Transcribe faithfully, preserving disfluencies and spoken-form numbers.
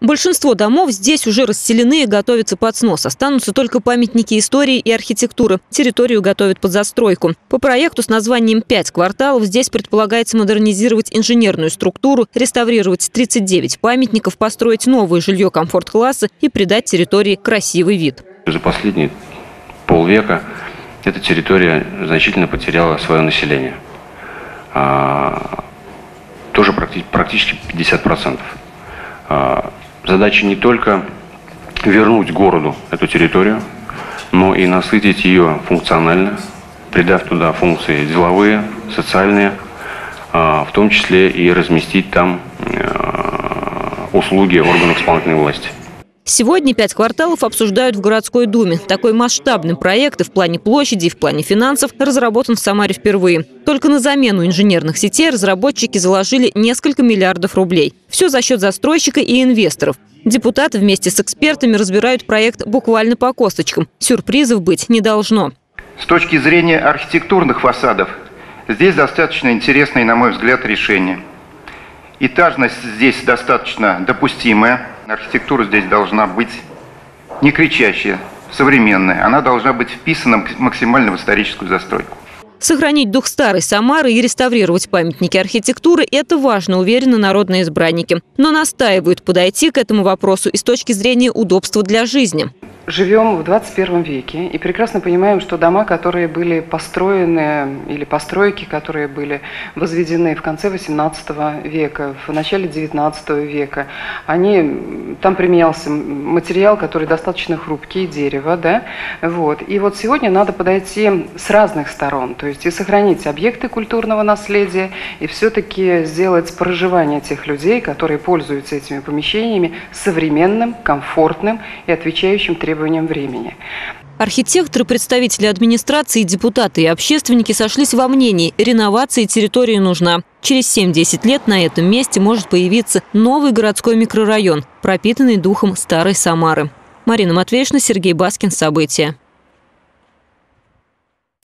Большинство домов здесь уже расселены и готовятся под снос. Останутся только памятники истории и архитектуры. Территорию готовят под застройку. По проекту с названием «Пять кварталов» здесь предполагается модернизировать инженерную структуру, реставрировать тридцать девять памятников, построить новое жилье комфорт-класса и придать территории красивый вид. За последние полвека эта территория значительно потеряла свое население. А, тоже практически, практически пятьдесят процентов. А, задача не только вернуть городу эту территорию, но и насытить ее функционально, придав туда функции деловые, социальные, а, в том числе и разместить там а, услуги органов исполнительной власти. Сегодня «Пять кварталов» обсуждают в городской думе. Такой масштабный проект и в плане площади, и в плане финансов разработан в Самаре впервые. Только на замену инженерных сетей разработчики заложили несколько миллиардов рублей. Все за счет застройщика и инвесторов. Депутаты вместе с экспертами разбирают проект буквально по косточкам. Сюрпризов быть не должно. С точки зрения архитектурных фасадов, здесь достаточно интересное, на мой взгляд, решение. Этажность здесь достаточно допустимая. Архитектура здесь должна быть не кричащая, современная. Она должна быть вписана максимально в историческую застройку. Сохранить дух старой Самары и реставрировать памятники архитектуры – это важно, уверены народные избранники. Но настаивают подойти к этому вопросу и с точки зрения удобства для жизни. Живем в двадцать первом веке и прекрасно понимаем, что дома, которые были построены, или постройки, которые были возведены в конце восемнадцатого века, в начале девятнадцатого века, они, там применялся материал, который достаточно хрупкий, дерево, да, вот. И вот сегодня надо подойти с разных сторон, то есть и сохранить объекты культурного наследия, и все-таки сделать проживание тех людей, которые пользуются этими помещениями, современным, комфортным и отвечающим требованиям времени. Архитекторы, представители администрации, депутаты и общественники сошлись во мнении – реновации территории нужна. Через семь-десять лет на этом месте может появиться новый городской микрорайон, пропитанный духом старой Самары. Марина Матвеевна, Сергей Баскин. События.